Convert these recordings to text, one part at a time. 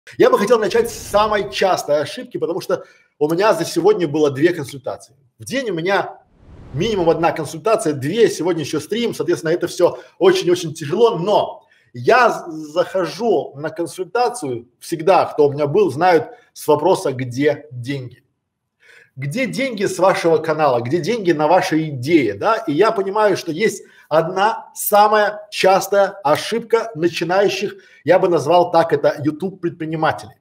Я бы хотел начать с самой частой ошибки, потому что у меня за сегодня было 2 консультации. В день у меня минимум 1 консультация, 2, сегодня еще стрим, соответственно, это все очень-очень тяжело, но я захожу на консультацию всегда, кто у меня был, знают с вопроса, где деньги. Где деньги с вашего канала, где деньги на вашей идее, да? И я понимаю, что есть одна самая частая ошибка начинающих, я бы назвал так, это YouTube предпринимателей.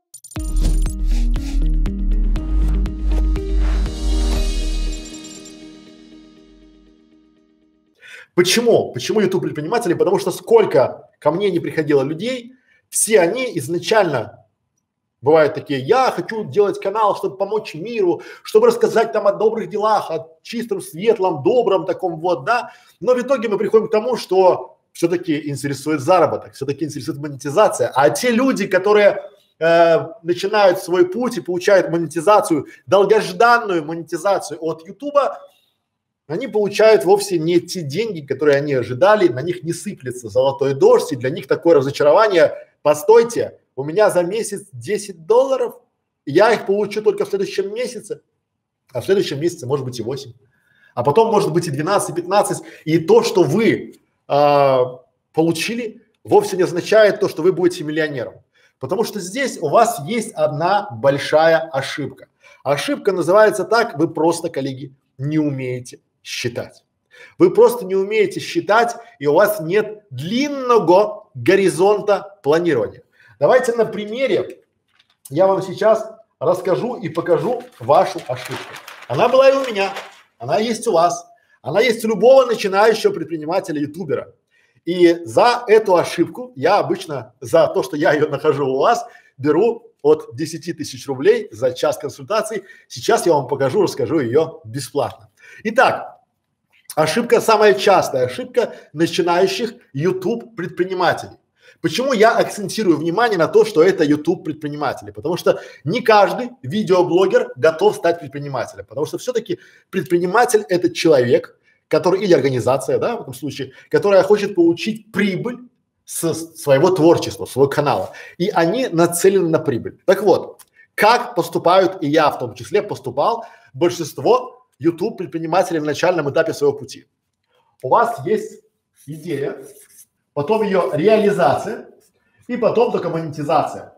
Почему? Почему YouTube предприниматели? Потому что сколько ко мне не приходило людей, все они изначально бывают такие: я хочу делать канал, чтобы помочь миру, чтобы рассказать там о добрых делах, о чистом, светлом, добром таком вот, да. Но в итоге мы приходим к тому, что все-таки интересует заработок, все-таки интересует монетизация. А те люди, которые начинают свой путь и получают монетизацию, долгожданную монетизацию от Ютуба, они получают вовсе не те деньги, которые они ожидали, на них не сыплется золотой дождь, и для них такое разочарование: постойте, у меня за месяц $10, я их получу только в следующем месяце, а в следующем месяце может быть и 8, а потом может быть и 12, и 15, и то, что вы получили, вовсе не означает то, что вы будете миллионером, потому что здесь у вас есть одна большая ошибка. Ошибка называется так: вы просто, коллеги, не умеете считать. Вы просто не умеете считать, и у вас нет длинного горизонта планирования. Давайте на примере я вам сейчас расскажу и покажу вашу ошибку. Она была и у меня, она есть у вас, она есть у любого начинающего предпринимателя, ютубера. И за эту ошибку я обычно, за то, что я ее нахожу у вас, беру от 10 тысяч рублей за час консультаций. Сейчас я вам покажу, расскажу ее бесплатно. Итак, ошибка, самая частая ошибка начинающих YouTube предпринимателей. Почему я акцентирую внимание на то, что это YouTube предприниматели? Потому что не каждый видеоблогер готов стать предпринимателем, потому что все-таки предприниматель – это человек, который, или организация, да, в этом случае, которая хочет получить прибыль с своего творчества, своего канала, и они нацелены на прибыль. Так вот, как поступают, и я в том числе поступал, большинство YouTube предпринимателей в начальном этапе своего пути. У вас есть идея, потом ее реализация и потом только монетизация.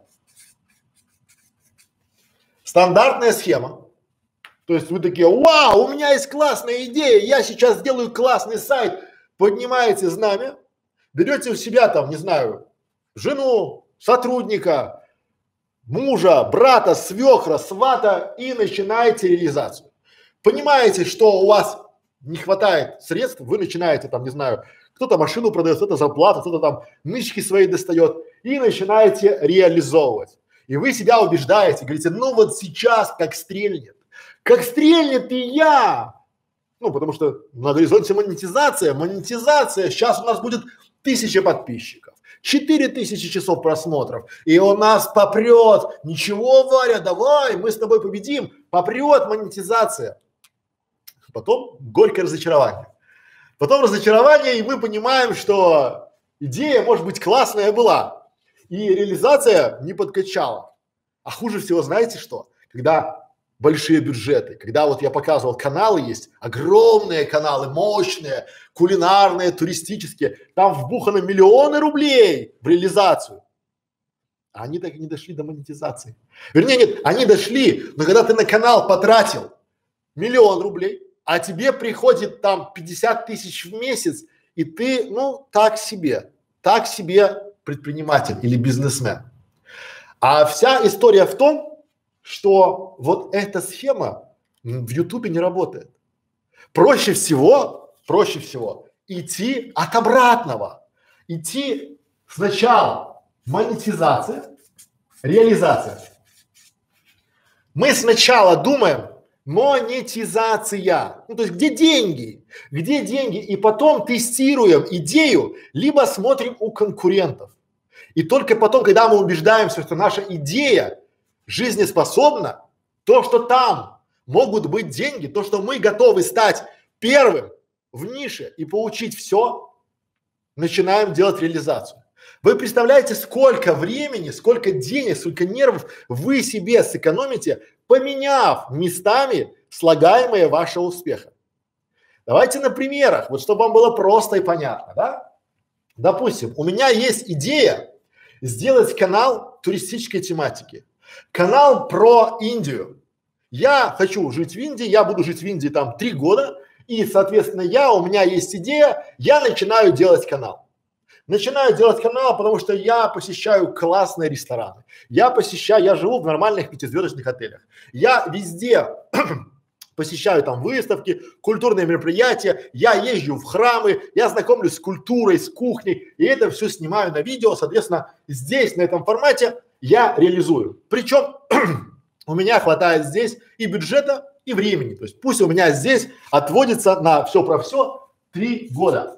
Стандартная схема. То есть вы такие: вау, у меня есть классная идея, я сейчас сделаю классный сайт, поднимаете знамя, берете у себя там, не знаю, жену, сотрудника, мужа, брата, свекра, свата и начинаете реализацию. Понимаете, что у вас не хватает средств, вы начинаете там, не знаю, кто-то машину продает, кто-то зарплату, кто-то там нычки свои достает, и начинаете реализовывать. И вы себя убеждаете, говорите: ну вот сейчас как стрельнет и я. Ну, потому что на горизонте монетизация, сейчас у нас будет 1000 подписчиков, 4000 часов просмотров, и у нас попрет. Ничего, Варя, давай, мы с тобой победим, попрет монетизация. Потом горькое разочарование. Потом разочарование, и мы понимаем, что идея, может быть, классная была, и реализация не подкачала. А хуже всего, знаете что? Когда большие бюджеты, когда вот я показывал, каналы есть, огромные каналы, мощные, кулинарные, туристические, там вбухано миллионы рублей в реализацию. А они так и не дошли до монетизации. Вернее, нет, они дошли, но когда ты на канал потратил 1 000 000 рублей, а тебе приходит там 50 000 в месяц, и ты, ну, так себе предприниматель или бизнесмен. А вся история в том, что вот эта схема в Ютубе не работает. Проще всего идти от обратного. Идти сначала монетизация, реализация. Мы сначала думаем монетизация, ну то есть где деньги, и потом тестируем идею, либо смотрим у конкурентов. И только потом, когда мы убеждаемся, что наша идея жизнеспособна, то, что там могут быть деньги, то, что мы готовы стать первым в нише и получить все, начинаем делать реализацию. Вы представляете, сколько времени, сколько денег, сколько нервов вы себе сэкономите, поменяв местами слагаемые вашего успеха. Давайте на примерах, вот чтобы вам было просто и понятно, да? Допустим, у меня есть идея сделать канал туристической тематики, канал про Индию. Я хочу жить в Индии, я буду жить в Индии там 3 года, и, соответственно, у меня есть идея, я начинаю делать канал. Начинаю делать канал, потому что я посещаю классные рестораны, я живу в нормальных 5-звездочных отелях, я везде посещаю там выставки, культурные мероприятия, я езжу в храмы, я знакомлюсь с культурой, с кухней, и это все снимаю на видео, соответственно, здесь, на этом формате я реализую. Причем у меня хватает здесь и бюджета, и времени, то есть пусть у меня здесь отводится на все про все 3 года.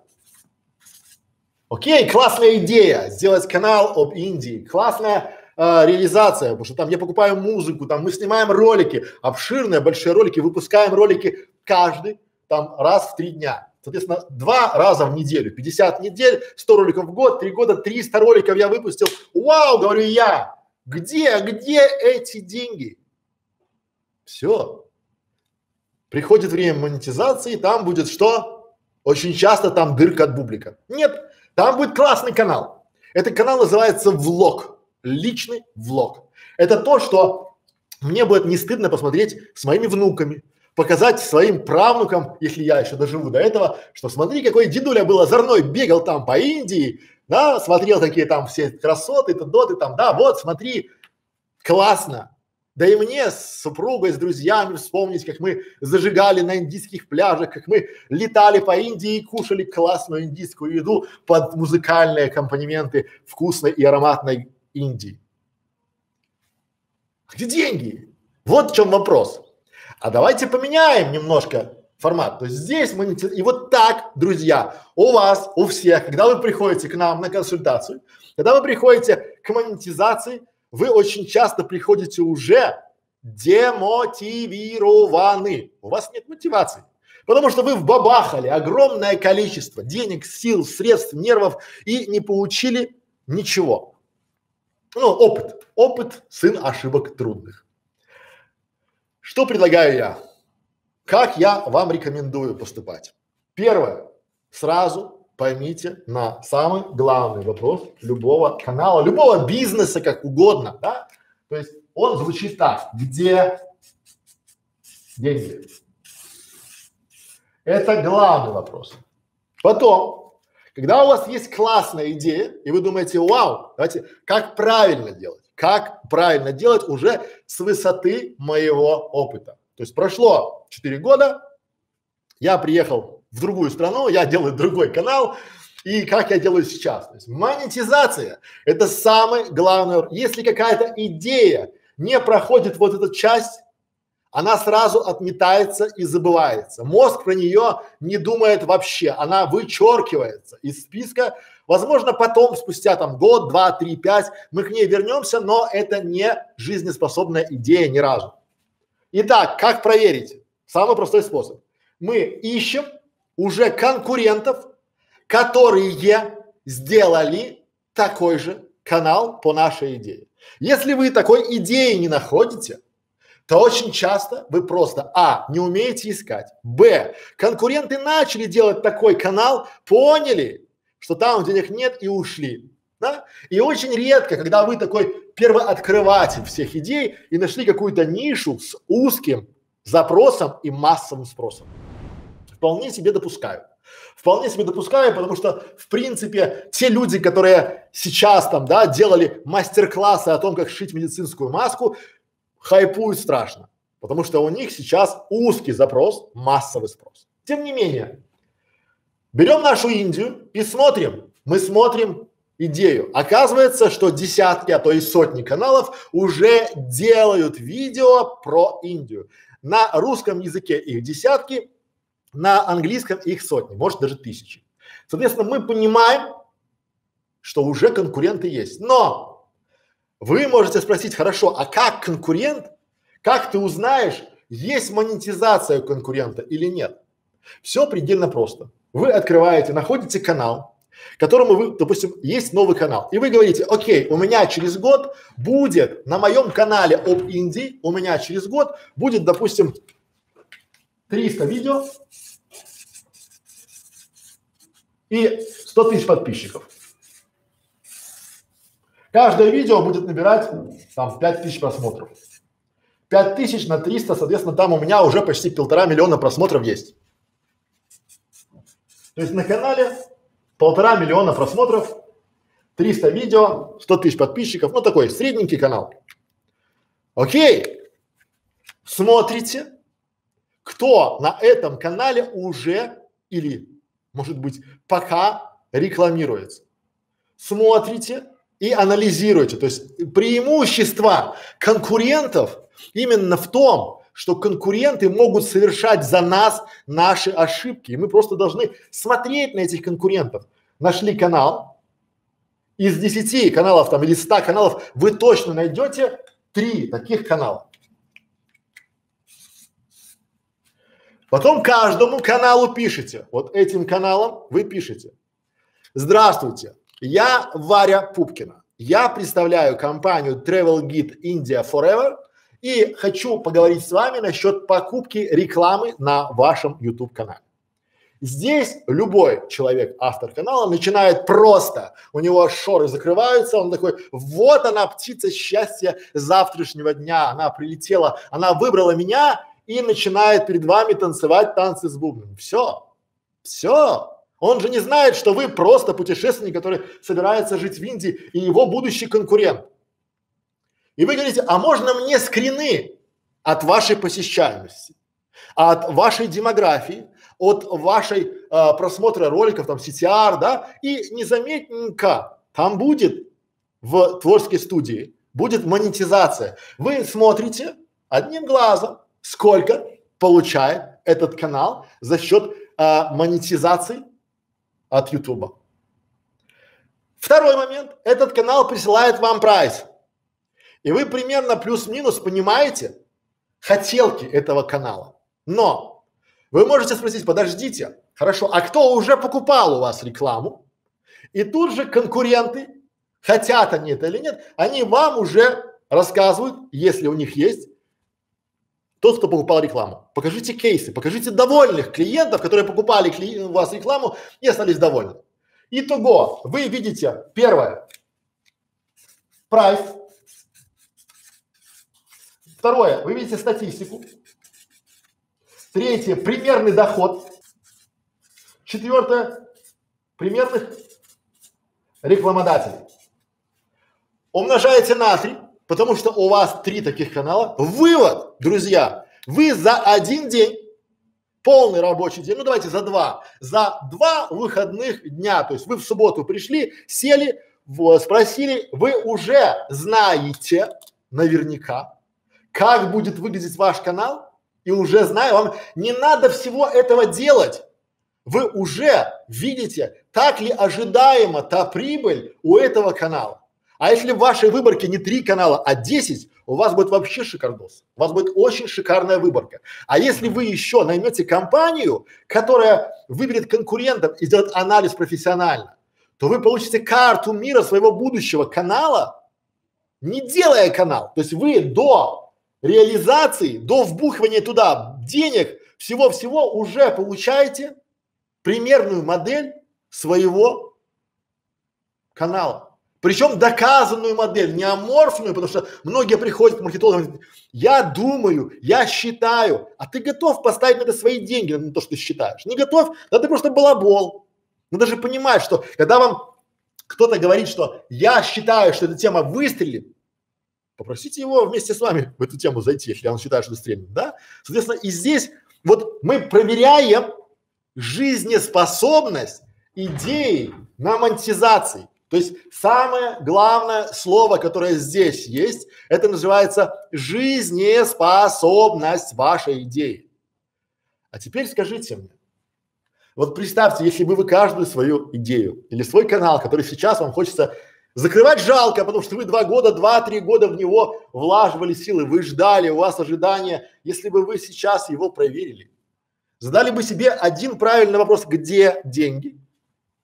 Окей, классная идея, сделать канал об Индии, классная реализация, потому что там я покупаю музыку, там мы снимаем ролики, обширные, большие ролики, выпускаем ролики каждый там раз в 3 дня. Соответственно, 2 раза в неделю, 50 недель, 100 роликов в год, 3 года, 300 роликов я выпустил. Вау, говорю я, где эти деньги? Все. Приходит время монетизации, там будет что? Очень часто там дырка от бублика. Нет. Там будет классный канал. Этот канал называется влог, личный влог. Это то, что мне будет не стыдно посмотреть с моими внуками, показать своим правнукам, если я еще доживу до этого, что смотри, какой дедуля был озорной, бегал там по Индии, да, смотрел такие там все красоты, доты там, да, вот смотри, классно. Да и мне с супругой, с друзьями вспомнить, как мы зажигали на индийских пляжах, как мы летали по Индии и кушали классную индийскую еду под музыкальные аккомпанементы вкусной и ароматной Индии. Где деньги? Вот в чем вопрос. А давайте поменяем немножко формат. То есть здесь и вот так, друзья, у вас, у всех, когда вы приходите к нам на консультацию, когда вы приходите к монетизации, вы очень часто приходите уже демотивированы. У вас нет мотивации, потому что вы вбабахали огромное количество денег, сил, средств, нервов и не получили ничего. Ну, опыт, сын ошибок трудных. Что предлагаю я? Как я вам рекомендую поступать? Первое. Сразу поймите на самый главный вопрос любого канала, любого бизнеса, как угодно, да? То есть он звучит так: где деньги? Это главный вопрос. Потом, когда у вас есть классная идея, и вы думаете, вау, давайте, как правильно делать? Как правильно делать уже с высоты моего опыта? То есть прошло 4 года, я приехал в другую страну, я делаю другой канал, и как я делаю сейчас. То есть монетизация – это самый главный. Если какая-то идея не проходит вот эту часть, она сразу отметается и забывается. Мозг про нее не думает вообще, она вычеркивается из списка. Возможно, потом, спустя там год, 2, 3, 5, мы к ней вернемся, но это не жизнеспособная идея ни разу. Итак, как проверить? Самый простой способ. Мы ищем уже конкурентов, которые сделали такой же канал по нашей идее. Если вы такой идеи не находите, то очень часто вы просто не умеете искать, конкуренты начали делать такой канал, поняли, что там денег нет и ушли, да? И очень редко, когда вы такой первооткрыватель всех идей и нашли какую-то нишу с узким запросом и массовым спросом. Вполне себе допускаю. Вполне себе допускаю, потому что, в принципе, те люди, которые сейчас там, да, делали мастер-классы о том, как шить медицинскую маску, хайпуют страшно, потому что у них сейчас узкий запрос, массовый спрос. Тем не менее, берем нашу Индию и смотрим, мы смотрим идею. Оказывается, что десятки, а то и сотни каналов уже делают видео про Индию. На русском языке их десятки, на английском их сотни, может даже тысячи. Соответственно, мы понимаем, что уже конкуренты есть. Но вы можете спросить, хорошо, а как конкурент, как ты узнаешь, есть монетизация у конкурента или нет? Все предельно просто. Вы открываете, находите канал, которому вы, допустим, есть новый канал, и вы говорите, окей, у меня через год будет на моем канале об Индии, у меня через год будет, допустим, 300 видео и 100 тысяч подписчиков. Каждое видео будет набирать там 5000 просмотров. 5000 на 300, соответственно, там у меня уже почти 1,5 миллиона просмотров есть. То есть на канале 1,5 миллиона просмотров, 300 видео, 100 тысяч подписчиков, ну такой средненький канал. Окей, смотрите, кто на этом канале уже или, может быть, пока рекламируется. Смотрите и анализируйте. То есть преимущество конкурентов именно в том, что конкуренты могут совершать за нас наши ошибки. И мы просто должны смотреть на этих конкурентов. Нашли канал, из 10 каналов там или 100 каналов вы точно найдете 3 таких канала. Потом каждому каналу пишите, вот этим каналам вы пишете: здравствуйте, я Варя Пупкина, я представляю компанию Travel Guide India Forever и хочу поговорить с вами насчет покупки рекламы на вашем YouTube канале. Здесь любой человек, автор канала, начинает просто, у него шоры закрываются, он такой, вот она, птица счастья завтрашнего дня, она прилетела, она выбрала меня и начинает перед вами танцевать танцы с бубном. Все, все. Он же не знает, что вы просто путешественник, который собирается жить в Индии и его будущий конкурент. И вы говорите, а можно мне скрины от вашей посещаемости, от вашей демографии, от вашей просмотра роликов, там, CTR, да, и незаметненько там будет в творческой студии, будет монетизация. Вы смотрите одним глазом, сколько получает этот канал за счет монетизации от YouTube. Второй момент, этот канал присылает вам прайс. И вы примерно плюс-минус понимаете хотелки этого канала. Но вы можете спросить, подождите, хорошо, а кто уже покупал у вас рекламу? И тут же конкуренты, хотят они это или нет, они вам уже рассказывают, если у них есть тот, кто покупал рекламу. Покажите кейсы, покажите довольных клиентов, которые покупали у вас рекламу и остались довольны. Итого, вы видите, первое, прайс. Второе, вы видите статистику. Третье, примерный доход. Четвертое, примерных рекламодателей. Умножаете на 3, потому что у вас 3 таких канала. Вывод, друзья, вы за один день, полный рабочий день, ну давайте за 2 выходных дня, то есть вы в субботу пришли, сели, спросили, вы уже знаете наверняка, как будет выглядеть ваш канал, и уже знаю, вам не надо всего этого делать. Вы уже видите, так ли ожидаема та прибыль у этого канала. А если в вашей выборке не 3 канала, а 10, у вас будет вообще шикардос. У вас будет очень шикарная выборка. А если вы еще наймете компанию, которая выберет конкурентов и сделает анализ профессионально, то вы получите карту мира своего будущего канала, не делая канал. То есть вы до реализации, до вбухивания туда денег, всего-всего уже получаете примерную модель своего канала. Причем доказанную модель, не аморфную, потому что многие приходят к маркетологам и говорят, я думаю, я считаю, а ты готов поставить на это свои деньги, на то, что ты считаешь? Не готов? Да ты просто балабол. Надо же понимать, что когда вам кто-то говорит, что я считаю, что эта тема выстрелит, попросите его вместе с вами в эту тему зайти, если он считает, что стрельнет, да? Соответственно, и здесь вот мы проверяем жизнеспособность идеи на монетизации. То есть самое главное слово, которое здесь есть, это называется жизнеспособность вашей идеи. А теперь скажите мне, вот представьте, если бы вы каждую свою идею или свой канал, который сейчас вам хочется закрывать, жалко, потому что вы 2 года, 2-3 года в него влаживали силы, вы ждали, у вас ожидания, если бы вы сейчас его проверили, задали бы себе один правильный вопрос, где деньги?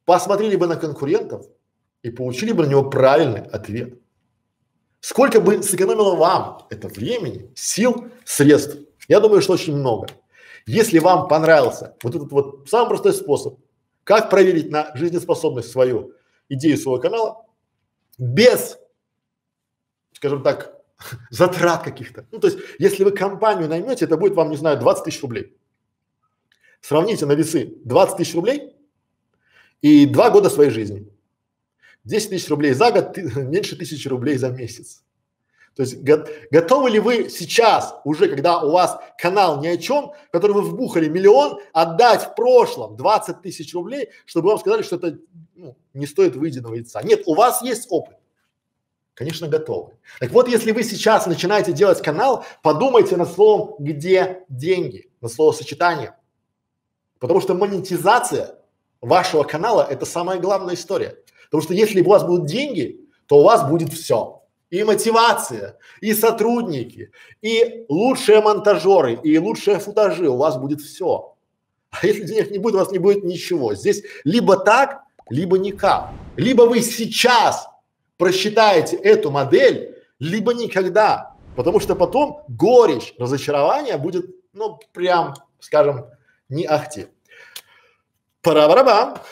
посмотрели бы на конкурентов и получили бы на него правильный ответ. Сколько бы сэкономило вам это времени, сил, средств? Я думаю, что очень много. Если вам понравился вот этот вот самый простой способ, как проверить на жизнеспособность свою идею своего канала без, скажем так, затрат каких-то. Ну, то есть, если вы компанию наймете, это будет вам, не знаю, 20 тысяч рублей. Сравните на весы 20 тысяч рублей и 2 года своей жизни. 10 тысяч рублей за год, меньше 1000 рублей за месяц. То есть готовы ли вы сейчас, уже когда у вас канал ни о чем, в который вы вбухали миллион, отдать в прошлом 20 тысяч рублей, чтобы вам сказали, что это не стоит выеденного яйца? Нет, у вас есть опыт. Конечно, готовы. Так вот, если вы сейчас начинаете делать канал, подумайте над словом «где деньги», над словосочетанием. Потому что монетизация вашего канала – это самая главная история. Потому что если у вас будут деньги, то у вас будет все. И мотивация, и сотрудники, и лучшие монтажеры, и лучшие футажи, у вас будет все. А если денег не будет, у вас не будет ничего. Здесь либо так, либо никак. Либо вы сейчас просчитаете эту модель, либо никогда. Потому что потом горечь разочарования будет, ну, прям, скажем, не ахти. Пара-барабам.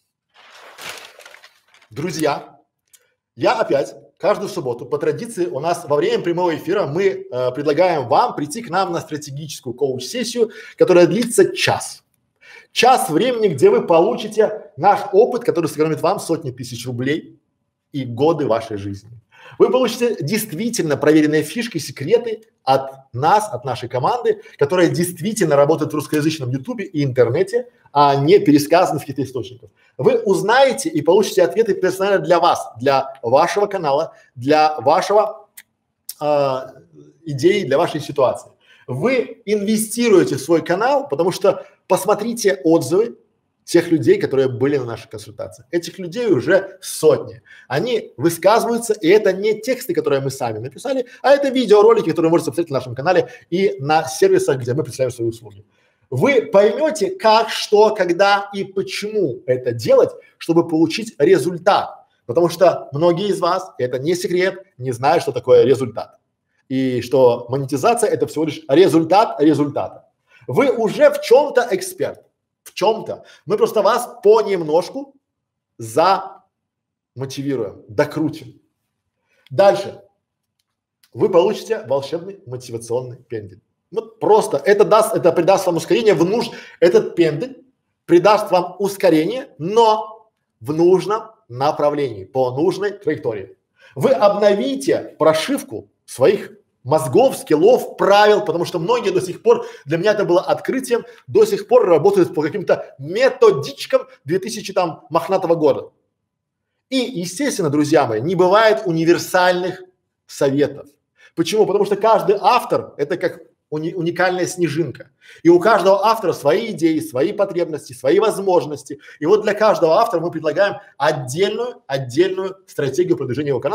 Друзья, я опять каждую субботу по традиции у нас во время прямого эфира мы предлагаем вам прийти к нам на стратегическую коуч-сессию, которая длится час. Час времени, где вы получите наш опыт, который сэкономит вам сотни тысяч рублей и годы вашей жизни. Вы получите действительно проверенные фишки, секреты от нас, от нашей команды, которая действительно работает в русскоязычном ютубе и интернете, а не пересказаны в каких-то источниках. Вы узнаете и получите ответы персонально для вас, для вашего канала, для вашего идеи, для вашей ситуации. Вы инвестируете в свой канал, потому что посмотрите отзывы тех людей, которые были на наших консультациях. Этих людей уже сотни. Они высказываются, и это не тексты, которые мы сами написали, а это видеоролики, которые вы можете посмотреть на нашем канале и на сервисах, где мы представляем свои услуги. Вы поймете, как, что, когда и почему это делать, чтобы получить результат. Потому что многие из вас, это не секрет, не знают, что такое результат. И что монетизация – это всего лишь результат результата. Вы уже в чем-то эксперт. В чем-то. Мы просто вас понемножку замотивируем, докрутим. Дальше. Вы получите волшебный мотивационный пендель. Вот просто это придаст вам ускорение этот пендель придаст вам ускорение, но в нужном направлении, по нужной траектории. Вы обновите прошивку своих мозгов, скиллов, правил, потому что многие до сих пор, для меня это было открытием, до сих пор работают по каким-то методичкам 2000 там мохнатого года. И, естественно, друзья мои, не бывает универсальных советов. Почему? Потому что каждый автор – это как уникальная снежинка. И у каждого автора свои идеи, свои потребности, свои возможности. И вот для каждого автора мы предлагаем отдельную стратегию продвижения его канала.